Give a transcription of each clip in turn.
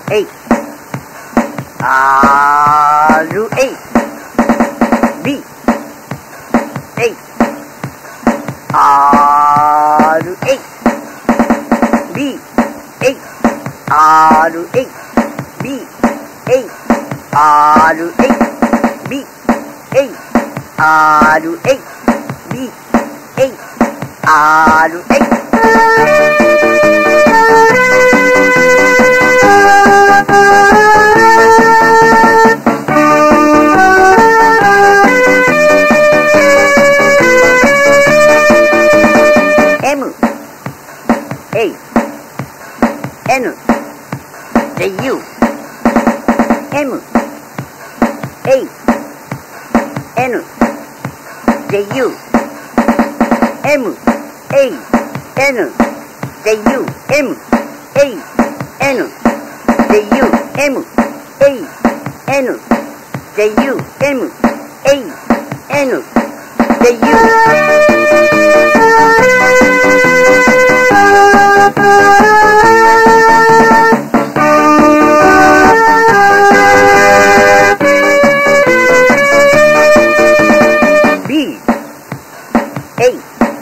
A R A B A R A B A R A B A R A B A R A B A R A M A N J U M A N J U M A N J U M A N J U M A N J U M A N J U B A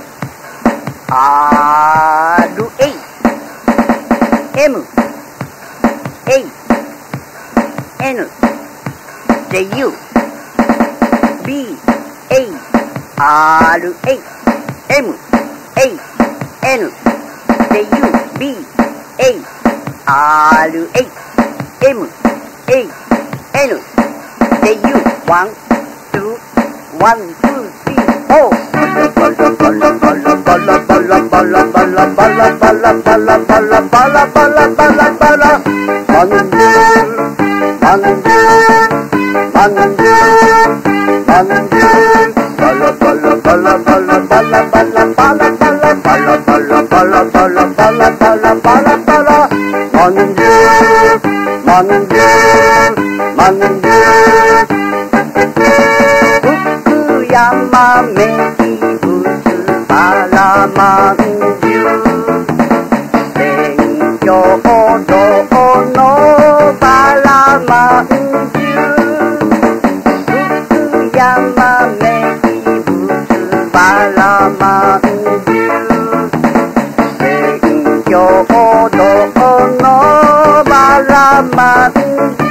R A M A N J U B A R A M A N J U B A R A M A N J U 1 2 1 2 3 4 福山名物バラまんじゅう勉強堂のバラまんじゅう福山名物バラまんじゅう勉強堂のバラまんじゅう